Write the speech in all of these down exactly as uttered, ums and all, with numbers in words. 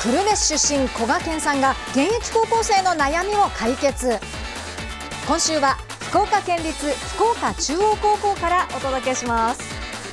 久留米市出身古賀健さんが現役高校生の悩みを解決。今週は福岡県立福岡中央高校からお届けします。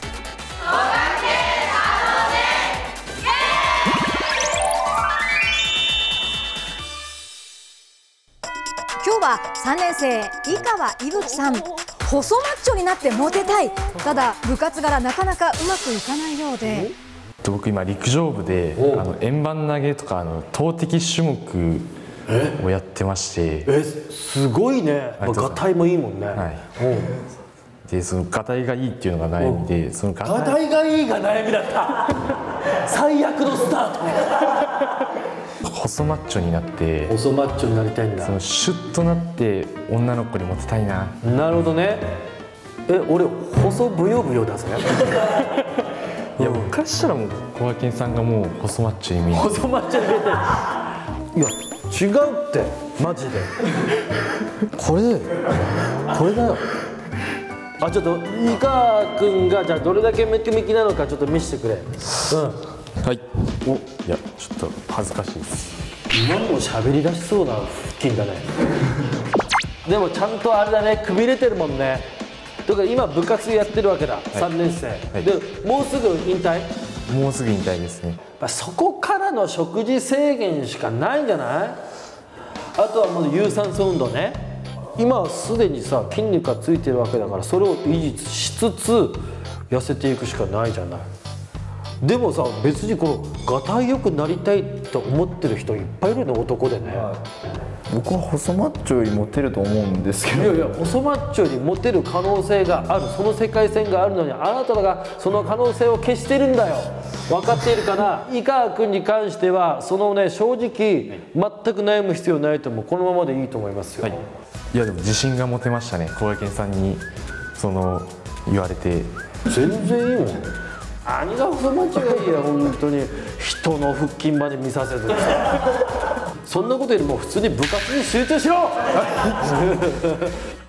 今日はさんねん生井川いぶきさん。細マッチョになってモテたい。ただ部活柄なかなかうまくいかないようで、 僕今陸上部であの円盤投げとかあの投擲種目をやってまして。 えすごいね。がたいもいいもんね。はい、 でそのがたいがいいっていうのが悩みで、そのがたいがいいが悩みだった最悪のスタート細マッチョになって、 細マッチョになりたいんだ。 そのシュッとなって女の子にモテたいな。 なるほどね。え俺細ブヨブヨだぜいやもうからしたらもう小賀健さんがもう細マッチョに見える。 細マッチョに見えてる。いや違うってマジでこれこれだよ。あちょっと井川君がじゃあどれだけメキメキなのかちょっと見せてくれ。うんはい。おいやちょっと恥ずかしいです。 今も喋り出しそうな腹筋だねでもちゃんとあれだね、くびれてるもんね。だから今部活やってるわけだ、はい、さんねん生、はい、でもうすぐ引退。 もうすぐ引退ですね。 そこからの食事制限しかないんじゃない？あとはもう有酸素運動ね。今はすでにさ筋肉がついてるわけだから、それを維持しつつ痩せていくしかないじゃない。でもさ別にこのがたいよくなりたいと思ってる人いっぱいいるね、男でね。 僕は細マッチョよりモテると思うんですけど。 いやいや細マッチョにモテる可能性がある、その世界線があるのに、あなたがその可能性を消してるんだよ。分かっているかな井川君に関してはそのね正直全く悩む必要ないと思う。このままでいいと思いますよ。はい、 いやでも自信が持てましたね、小賀健さんにその言われて。 全然いいもん。何が細マッチョがいいや本当に。人の腹筋まで見させずにさそんなことよりも普通に部活に集中しろ